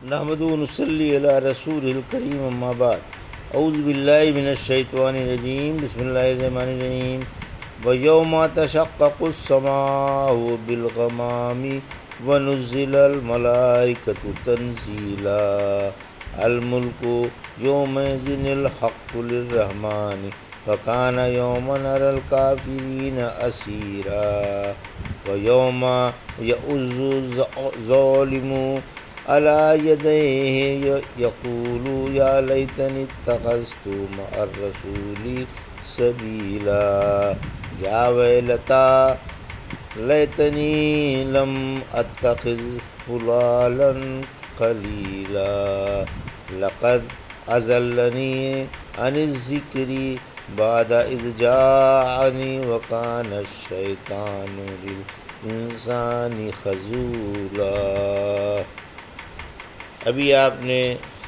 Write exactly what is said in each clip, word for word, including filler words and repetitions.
نحمدہ و نصلی علی رسول الکریم اما بعد اعوذ باللہ من الشیطان الرجیم بسم اللہ الرحمن الرحیم ویوم تشقق السماء بالغمام ونزل الملائکۃ تنزیلا الملک یومئذ الحق للرحمن وکان یوما علی الکافرین اسیرا ویوم یعض الظالم علی یدیہ یقول یا لیتنی اتخذت مع الرسول سبیلا یا ویلتا لیتنی لم اتخذ فلانا خلیلا لقد اضلنی عن الذکر بعد اذ جاءنی وکان الشیطان للانسان خذولا۔ ابھی آپ نے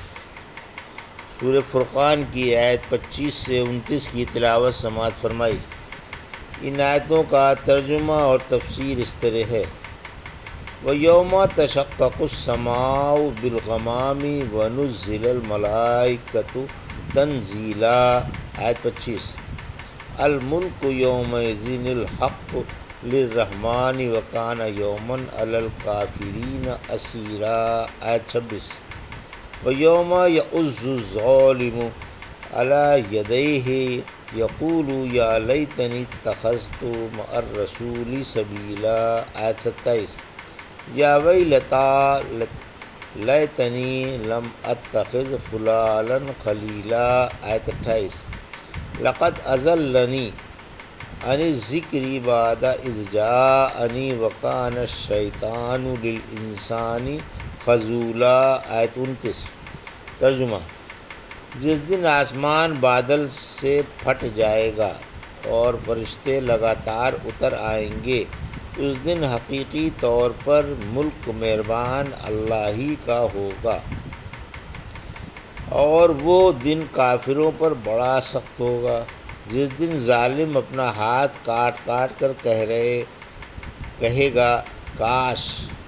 سورہ فرقان کی آیت پچیس سے انتیس کی تلاوت سماعت فرمائی۔ ان آیتوں کا ترجمہ اور تفسیر اس طرح ہے: وَيَوْمَ تَشَقَّقُ السَّمَاءُ بِالْغَمَامِ وَنُزِّلَ الْمَلَائِكَةُ تَنزِيلًا۔ آیت پچیس: الملک یومئذ الحق للرحمن وکان یومن علی الکافرین اسیرا۔ آیت چھبیس: ویوم یعض الظالم علی یدیہ یقول یا لیتنی اتخذت مع الرسول سبیلا۔ آیت ستائیس: یا ویلتا لیتنی لم اتخذ فلانا خلیلا۔ آیت اٹھائیس: لقد اضلنی عن الذکر بعد اذ جاءنی وکان الشیطان للانسان خذولا۔ آیت انتیس۔ ترجمہ: جس دن آسمان بادل سے پھٹ جائے گا اور فرشتے لگاتار اتر آئیں گے، اس دن حقیقی طور پر ملک مہربان اللہ ہی کا ہوگا، اور وہ دن کافروں پر بڑا سخت ہوگا، جس دن ظالم اپنا ہاتھ کاٹ کاٹ کر کہہ رہے کہے گا کاش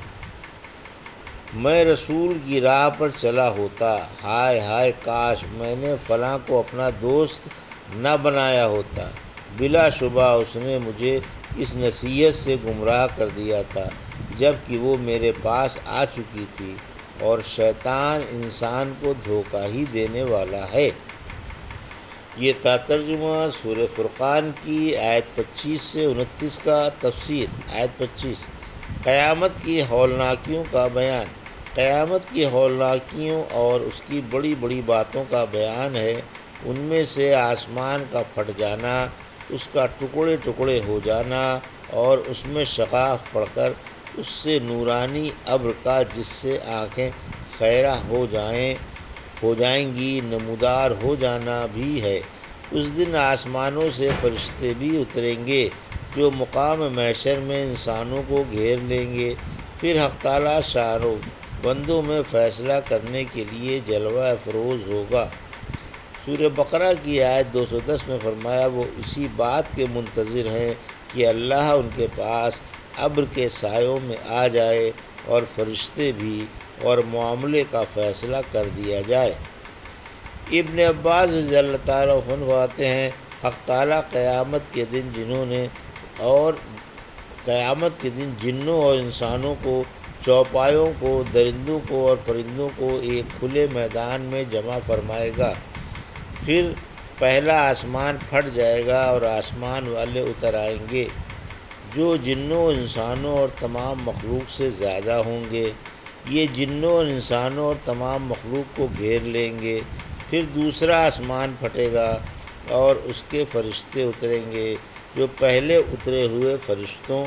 میں رسول کی راہ پر چلا ہوتا، ہائے ہائے کاش میں نے فلاں کو اپنا دوست نہ بنایا ہوتا، بلا شبہ اس نے مجھے اس نصیحت سے گمراہ کر دیا تھا جب کہ وہ میرے پاس آ چکی تھی، اور شیطان انسان کو دھوکہ ہی دینے والا ہے۔ یہ تھا ترجمہ سورہ فرقان کی آیت پچیس سے انتیس کا تفسیر۔ آیت پچیس: قیامت کی ہولناکیوں کا بیان۔ قیامت کی ہولناکیوں اور اس کی بڑی بڑی باتوں کا بیان ہے۔ ان میں سے آسمان کا پھٹ جانا، اس کا ٹکڑے ٹکڑے ہو جانا، اور اس میں شقاق پڑ کر اس سے نورانی ابر کا جس سے آنکھیں خیرہ ہو جائیں ہو جائیں گی نمودار ہو جانا بھی ہے۔ اس دن آسمانوں سے فرشتے بھی اتریں گے جو مقام محشر میں انسانوں کو گھیر لیں گے۔ پھر حق تعالیٰ شان و بندوں میں فیصلہ کرنے کے لیے جلوہ افروز ہوگا۔ سورہ بقرہ کی آیت دو سو دس میں فرمایا وہ اسی بات کے منتظر ہیں کہ اللہ ان کے پاس ابر کے سایوں میں آ جائے اور فرشتے بھی، اور معاملے کا فیصلہ کر دیا جائے۔ ابن عباس رضی اللہ تعالیٰ عنہ فرماتے ہیں حق تعالیٰ قیامت کے دن جنہوں نے اور قیامت کے دن جنوں اور انسانوں کو، چوپایوں کو، درندوں کو اور پرندوں کو ایک کھلے میدان میں جمع فرمائے گا۔ پھر پہلا آسمان پھٹ جائے گا اور آسمان والے اتر آئیں گے جو جنوں، انسانوں اور تمام مخلوق سے زیادہ ہوں گے۔ یہ جنوں اور انسانوں اور تمام مخلوق کو گھیر لیں گے۔ پھر دوسرا آسمان پھٹے گا اور اس کے فرشتے اتریں گے جو پہلے اترے ہوئے فرشتوں،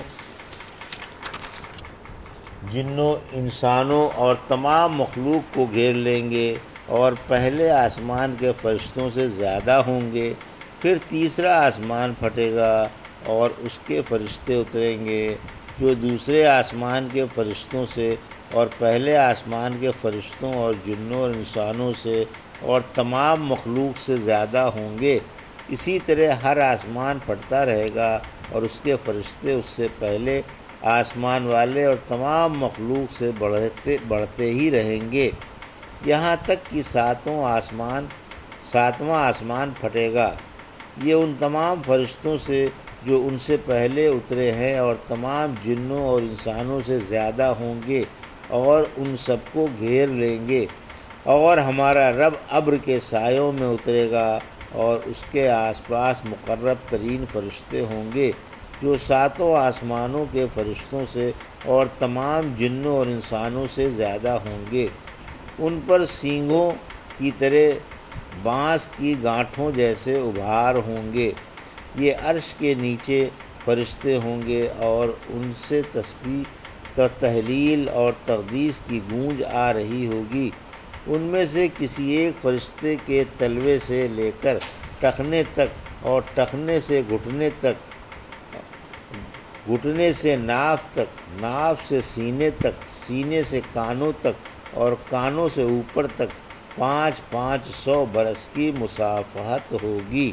جنوں، انسانوں اور تمام مخلوق کو گھیر لیں گے اور پہلے آسمان کے فرشتوں سے زیادہ ہوں گے۔ پھر تیسرا آسمان پھٹے گا اور اس کے فرشتے اتریں گے جو دوسرے آسمان کے فرشتوں سے اور پہلے آسمان کے فرشتوں اور جنوں اور انسانوں سے اور تمام مخلوق سے زیادہ ہوں گے۔ اسی طرح ہر آسمان پھٹتا رہے گا اور اس کے فرشتے اس سے پہلے آسمان والے اور تمام مخلوق سے بڑھتے بڑھتے ہی رہیں گے۔ یہاں تک کہ ساتوں آسمان ساتواں آسمان پھٹے گا۔ یہ ان تمام فرشتوں سے جو ان سے پہلے اترے ہیں اور تمام جنوں اور انسانوں سے زیادہ ہوں گے اور ان سب کو گھیر لیں گے، اور ہمارا رب ابر کے سایوں میں اترے گا اور اس کے آس پاس مقرب ترین فرشتے ہوں گے جو ساتوں آسمانوں کے فرشتوں سے اور تمام جنوں اور انسانوں سے زیادہ ہوں گے۔ ان پر سینگوں کی طرح بانس کی گانٹھوں جیسے ابھار ہوں گے۔ یہ عرش کے نیچے فرشتے ہوں گے اور ان سے تسبیح، تحلیل اور تقدیس کی گونج آ رہی ہوگی۔ ان میں سے کسی ایک فرشتے کے تلوے سے لے کر ٹخنے تک اور ٹخنے سے گھٹنے تک، گھٹنے سے ناف تک، ناف سے سینے تک، سینے سے کانوں تک اور کانوں سے اوپر تک پانچ پانچ سو برس کی مسافہت ہوگی۔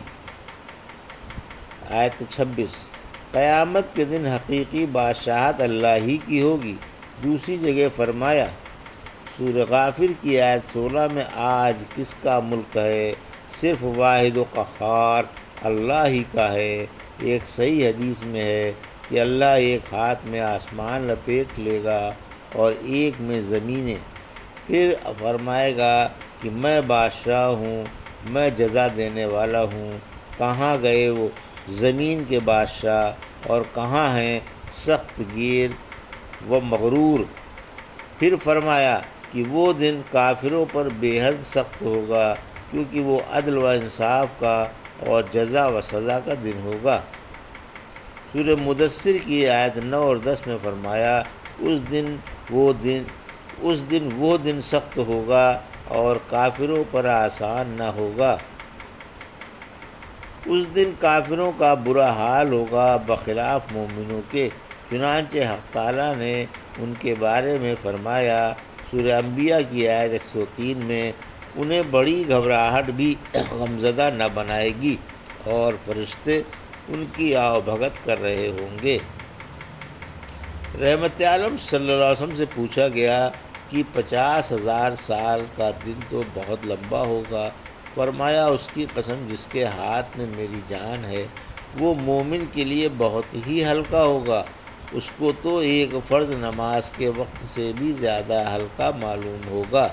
آیت چھبیس، قیامت کے دن حقیقی بادشاہت اللہ ہی کی ہوگی۔ دوسری جگہ فرمایا، سورہ غافر کی آیت سولہ میں، آج کس کا ملک ہے؟ صرف واحد و قہار اللہ ہی کا ہے۔ ایک صحیح حدیث میں ہے کہ اللہ ایک ہاتھ میں آسمان لپیٹ لے گا اور ایک میں زمینیں، پھر فرمائے گا کہ میں بادشاہ ہوں، میں جزا دینے والا ہوں۔ کہاں گئے وہ زمین کے بادشاہ اور کہاں ہیں سخت گیر و مغرور؟ پھر فرمایا کہ وہ دن کافروں پر بے حد سخت ہوگا، کیونکہ وہ عدل و انصاف کا اور جزا و سزا کا دن ہوگا۔ سورہ مدثر کی آیت نو اور دس میں فرمایا، اس دن وہ دن اس دن وہ دن سخت ہوگا اور کافروں پر آسان نہ ہوگا۔ اس دن کافروں کا برا حال ہوگا بخلاف مومنوں کے۔ چنانچہ حق تعالیٰ نے ان کے بارے میں فرمایا، سورہ انبیاء کی آیت ایک سو تین میں، انہیں بڑی گھبراہٹ بھی غمزدہ نہ بنائے گی اور فرشتے ان کی آؤ بھگت کر رہے ہوں گے۔ رحمت عالم صلی اللہ علیہ وسلم سے پوچھا گیا کہ پچاس ہزار سال کا دن تو بہت لمبا ہوگا۔ فرمایا، اس کی قسم جس کے ہاتھ میں میری جان ہے، وہ مومن کے لیے بہت ہی ہلکا ہوگا۔ اس کو تو ایک فرض نماز کے وقت سے بھی زیادہ ہلکا معلوم ہوگا۔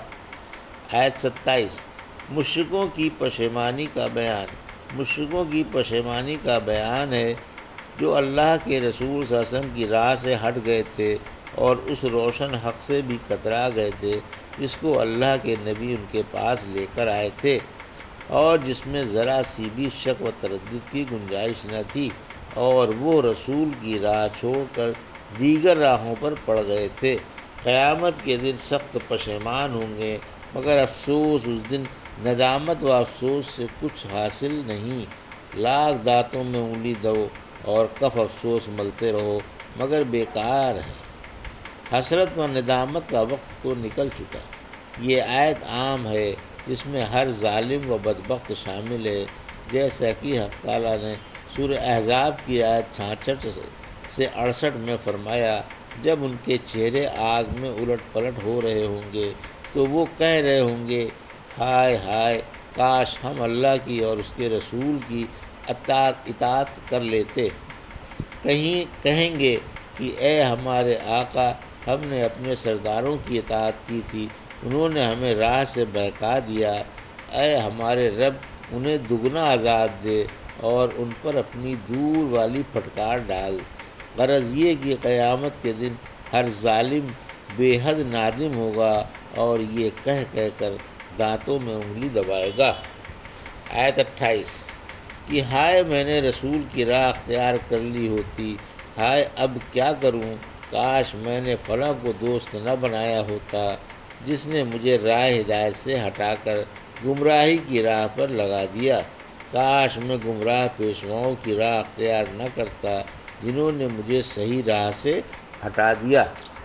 آیت ستائیس، مشرکوں کی پشیمانی کا بیان۔ مشرکوں کی پشیمانی کا بیان ہے جو اللہ کے رسول صلی اللہ علیہ وسلم کی راہ سے ہٹ گئے تھے اور اس روشن حق سے بھی کترا گئے تھے جس کو اللہ کے نبی ان کے پاس لے کر آئے تھے، اور جس میں ذرا سی بھی شک و تردد کی گنجائش نہ تھی، اور وہ رسول کی راہ چھوڑ کر دیگر راہوں پر پڑ گئے تھے۔ قیامت کے دن سخت پشیمان ہوں گے، مگر افسوس اس دن ندامت و افسوس سے کچھ حاصل نہیں۔ لاکھ دانتوں میں انگلی دو اور کف افسوس ملتے رہو مگر بیکار ہے۔ حسرت و ندامت کا وقت تو نکل چکا۔ یہ آیت عام ہے جس میں ہر ظالم و بدبخت شامل ہے، جیسا کہ حق تعالیٰ نے سورہ احزاب کی آیت چھیاسٹھ سے اڑسٹھ میں فرمایا، جب ان کے چہرے آگ میں الٹ پلٹ ہو رہے ہوں گے تو وہ کہہ رہے ہوں گے، ہائے ہائے، کاش ہم اللہ کی اور اس کے رسول کی اطاعت اطاعت کر لیتے۔ کہیں کہیں گے کہ اے ہمارے آقا، ہم نے اپنے سرداروں کی اطاعت کی تھی، انہوں نے ہمیں راہ سے بہکا دیا۔ اے ہمارے رب، انہیں دگنا عذاب دے اور ان پر اپنی دور والی پھٹکار ڈال۔ غرض یہ کہ قیامت کے دن ہر ظالم بے حد نادم ہوگا اور یہ کہہ کہہ کر دانتوں میں انگلی دبائے گا۔ آیت اٹھائیس، کہ ہائے میں نے رسول کی راہ اختیار کر لی ہوتی، ہائے اب کیا کروں، کاش میں نے فلاں کو دوست نہ بنایا ہوتا جس نے مجھے راہ ہدایت سے ہٹا کر گمراہی کی راہ پر لگا دیا۔ کاش میں گمراہ پیشواؤں کی راہ اختیار نہ کرتا جنہوں نے مجھے صحیح راہ سے ہٹا دیا۔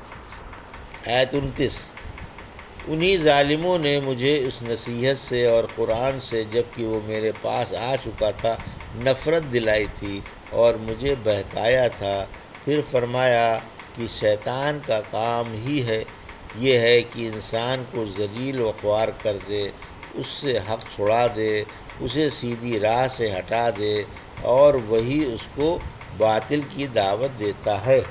آیت انتیس، انہی ظالموں نے مجھے اس نصیحت سے اور قرآن سے جب کہ وہ میرے پاس آ چکا تھا نفرت دلائی تھی اور مجھے بہکایا تھا۔ پھر فرمایا کہ شیطان کا کام ہی ہے یہ ہے کہ انسان کو ذلیل و خوار کر دے، اس سے حق چھڑا دے، اسے سیدھی راہ سے ہٹا دے، اور وہی اس کو باطل کی دعوت دیتا ہے۔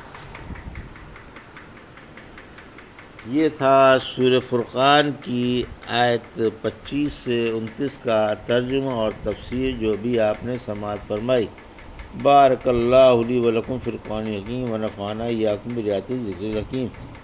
یہ تھا سورہ فرقان کی آیت پچیس سے انتیس کا ترجمہ اور تفسیر جو بھی آپ نے سماعت فرمائی۔ بارک اللہ لی و لکم فی القرآن الحکیم و نفعنی ایاکم بآیات الذکر الحکیم۔